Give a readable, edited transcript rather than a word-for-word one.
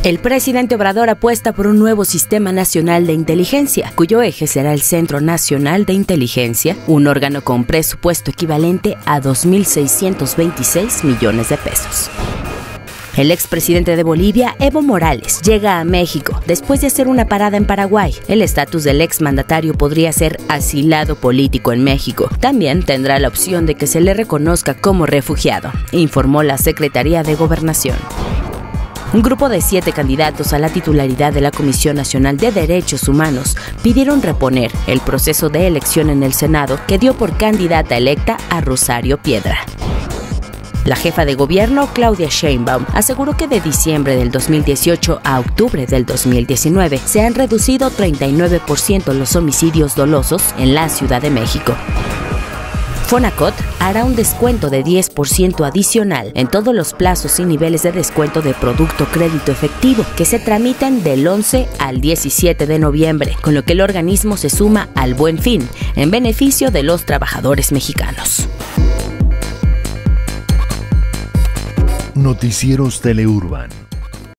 El presidente Obrador apuesta por un nuevo sistema nacional de inteligencia, cuyo eje será el Centro Nacional de Inteligencia, un órgano con presupuesto equivalente a 2.626 millones de pesos. El expresidente de Bolivia, Evo Morales, llega a México después de hacer una parada en Paraguay. El estatus del exmandatario podría ser asilado político en México. También tendrá la opción de que se le reconozca como refugiado, informó la Secretaría de Gobernación. Un grupo de 7 candidatos a la titularidad de la Comisión Nacional de Derechos Humanos pidieron reponer el proceso de elección en el Senado que dio por candidata electa a Rosario Piedra. La jefa de gobierno, Claudia Sheinbaum, aseguró que de diciembre del 2018 a octubre del 2019 se han reducido 39% los homicidios dolosos en la Ciudad de México. Fonacot hará un descuento de 10% adicional en todos los plazos y niveles de descuento de producto crédito efectivo que se tramitan del 11 al 17 de noviembre, con lo que el organismo se suma al Buen Fin en beneficio de los trabajadores mexicanos. Noticieros Teleurban.